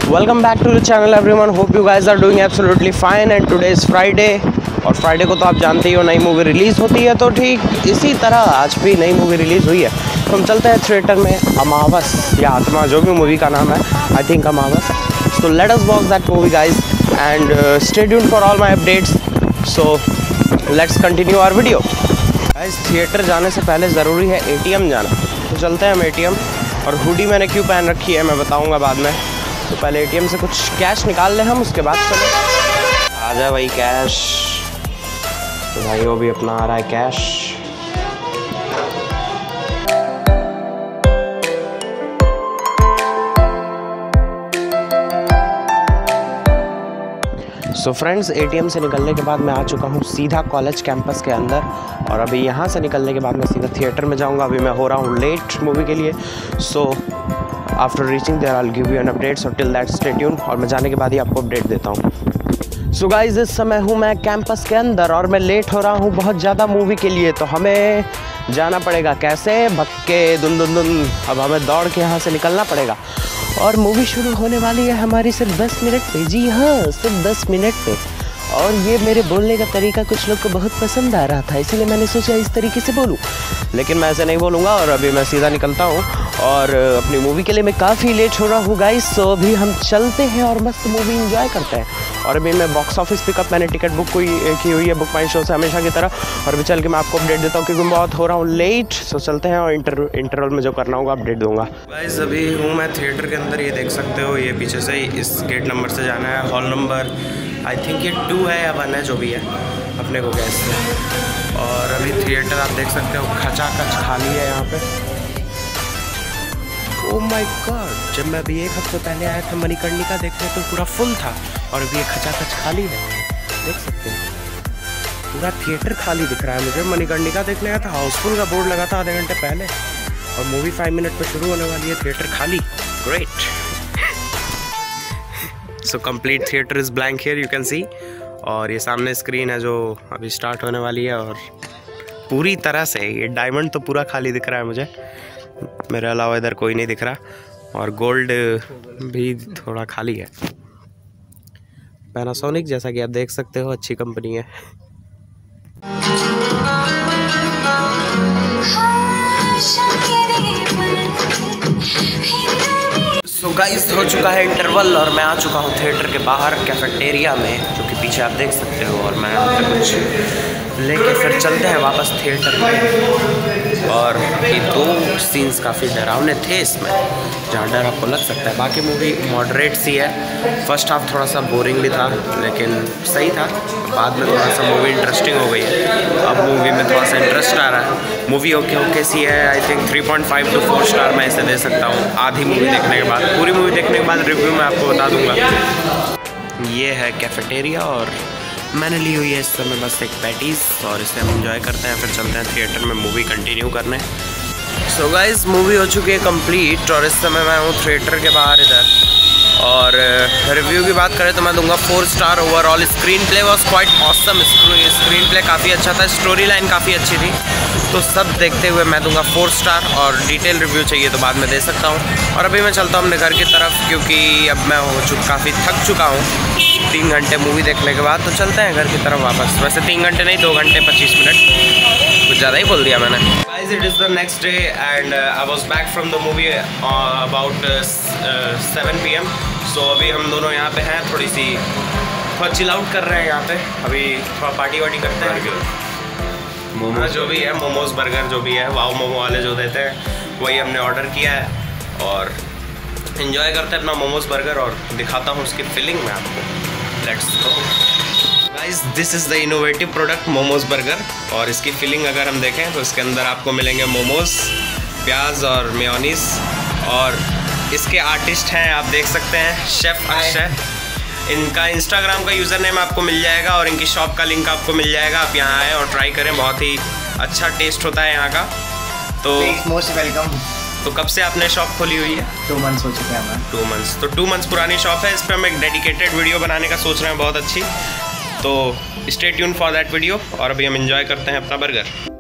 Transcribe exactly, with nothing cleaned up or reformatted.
Welcome back to the channel everyone, hope you guys are doing absolutely fine and today is Friday. और Friday को तो आप जानते ही हो नई मूवी रिलीज़ होती है, तो ठीक इसी तरह आज भी नई मूवी रिलीज़ हुई है। तो हम चलते हैं थिएटर में अमावस या आत्मा, जो भी मूवी का नाम है, I think Amavas. So let us watch that movie guys and stay tuned for all my updates. So let's continue our video guys. Theatre जाने से पहले ज़रूरी है ए टी एम जाना, तो चलते हैं हम ए टी एम। और हुडी मैंने क्यों पहन रखी है मैं बताऊँगा बाद में। तो पहले ए टी एम से कुछ कैश निकाल लें हम, उसके बाद चले। आ जाए भाई कैश, तो भाई वो भी अपना आ रहा है cash. So friends, A T M से निकलने के बाद मैं आ चुका हूँ सीधा कॉलेज कैंपस के अंदर। और अभी यहाँ से निकलने के बाद मैं सीधा थिएटर में जाऊँगा। अभी मैं हो रहा हूँ लेट मूवी के लिए। So after reaching there I will give you an update, so till that stay tuned. और मैं जाने के बाद ही आपको अपडेट देता हूँ। सो गाइस, इस समय हूँ मैं कैंपस के अंदर और मैं लेट हो रहा हूँ बहुत ज़्यादा मूवी के लिए। तो हमें जाना पड़ेगा कैसे, भक्के दुन दुन दुन। अब हमें दौड़ के यहाँ से निकलना पड़ेगा। और मूवी शुरू होने वाली है हमारी सिर्फ दस मिनट पे। जी हाँ, सिर्फ दस मिनट पे। और ये मेरे बोलने का तरीका कुछ लोग को बहुत पसंद आ रहा था, इसीलिए मैंने सोचा इस तरीके से बोलूँ। लेकिन मैं ऐसे नहीं बोलूँगा। और अभी मैं सीधा निकलता हूँ और अपनी मूवी के लिए मैं काफ़ी लेट हो रहा हूँ गाइस। सो अभी हम चलते हैं और मस्त मूवी एंजॉय करते हैं। और अभी मैं बॉक्स ऑफिस पिकअप मैंने टिकट बुक हुई की हुई है बुक माई शो से हमेशा की तरह। और अभी चल के मैं आपको अपडेट देता हूँ क्योंकि मैं बहुत हो रहा हूँ लेट। सो चलते हैं और इंटर इंटरवल में जो करना होगा अपडेट दूंगा। गाइस अभी हूँ मैं थिएटर के अंदर, ये देख सकते हो। ये पीछे से इस गेट नंबर से जाना है। हॉल नंबर आई थिंक ये टू है या वन है, जो भी है, अपने को गैस से। और अभी थिएटर आप देख सकते हो खचाखच खाली है यहाँ पे। ओह माय गॉड, जब मैं अभी एक हफ्ते पहले आया था मणिकर्णिका देखने तो पूरा फुल था। और अभी ये खचाखच खाली है, देख सकते हैं। पूरा थिएटर खाली दिख रहा है मुझे। मणिकर्णिका देखने का था, हाउसफुल का बोर्ड लगा था आधे घंटे पहले। और मूवी फाइव मिनट पर शुरू होने वाली है, थिएटर खाली। Great. So complete theatre is blank here, you can see. और ये सामने स्क्रीन है जो अभी स्टार्ट होने वाली है। और पूरी तरह से ये डायमंड तो पूरा खाली दिख रहा है मुझे, मेरे अलावा इधर कोई नहीं दिख रहा। और गोल्ड भी थोड़ा खाली है। पैनासोनिक, जैसा कि आप देख सकते हो, अच्छी कंपनी है। सो गाइस, हो चुका है इंटरवल और मैं आ चुका हूँ थिएटर के बाहर कैफेटेरिया में, जो कि पीछे आप देख सकते हो। और मैं यहाँ पे कुछ लेके फिर चलते हैं वापस थिएटर में। और ये दो सीन्स काफ़ी डरावने थे इसमें, जहाँ डर आपको लग सकता है। बाकी मूवी मॉडरेट सी है। फर्स्ट हाफ थोड़ा सा बोरिंगली था लेकिन सही था। बाद में थोड़ा सा मूवी इंटरेस्टिंग हो गई है। अब मूवी में थोड़ा सा इंटरेस्ट आ रहा है। मूवी ओके ओके सी है। I think three point five to four star मैं इसे दे सकता हूँ आधी मूवी देखने के बाद। पूरी मूवी देखने के बाद रिव्यू मैं आपको बता दूँगा। ये है कैफेटेरिया और मैंने ली हुई है इस समय बस एक पैटीज़, और इसे हम एंजॉय करते हैं। फिर चलते हैं थिएटर में मूवी कंटिन्यू करने। सो गाइस, मूवी हो चुकी है कंप्लीट और इस समय मैं हूँ थिएटर के बाहर इधर। और रिव्यू की बात करें तो मैं दूंगा four star overall. Screenplay was quite awesome. Screenplay काफ़ी अच्छा था, स्टोरी लाइन काफ़ी अच्छी थी। तो सब देखते हुए मैं दूंगा फोर स्टार। और डिटेल रिव्यू चाहिए तो बाद में दे सकता हूँ। और अभी मैं चलता हूँ अपने घर की तरफ क्योंकि अब मैं हो चुका काफ़ी थक चुका हूँ तीन घंटे मूवी देखने के बाद। तो चलते हैं घर की तरफ वापस। वैसे तीन घंटे नहीं, दो घंटे पच्चीस मिनट, कुछ ज़्यादा ही बोल दिया मैंने। Guys, it is the next day and uh, I was back from the movie uh, about uh, seven P M. So अभी हम दोनों यहाँ पे हैं, थोड़ी सी थोड़ा चिल आउट कर रहे हैं यहाँ पे। अभी थोड़ा पार्टी वार्टी करते हैं। मोमो जो भी है, मोमोज बर्गर जो भी है, वाओ मोमो वाले जो देते हैं, वही हमने ऑर्डर किया है। और इन्जॉय करते हैं अपना मोमोज बर्गर। और दिखाता हूँ उसकी फिलिंग में आपको। Let's go guys, this is the innovative product momos burger. और इसकी फिलिंग अगर हम देखें तो इसके अंदर आपको मिलेंगे मोमोज, प्याज और मेयोनीज। और इसके आर्टिस्ट हैं, आप देख सकते हैं, शेफ़ अक्षय। इनका इंस्टाग्राम का यूज़र नेम आपको मिल जाएगा और इनकी शॉप का लिंक आपको मिल जाएगा। आप यहाँ आएँ और ट्राई करें, बहुत ही अच्छा टेस्ट होता है यहाँ का। तो मोस्ट वेलकम। तो कब से आपने शॉप खोली हुई है? टू मंथ्स हो चुके हैं हमें। टू मंथ्स तो टू मंथ्स पुरानी शॉप है। इस पर हम एक डेडिकेटेड वीडियो बनाने का सोच रहे हैं, बहुत अच्छी। तो stay tune for that video. और अभी हम एंजॉय करते हैं अपना बर्गर।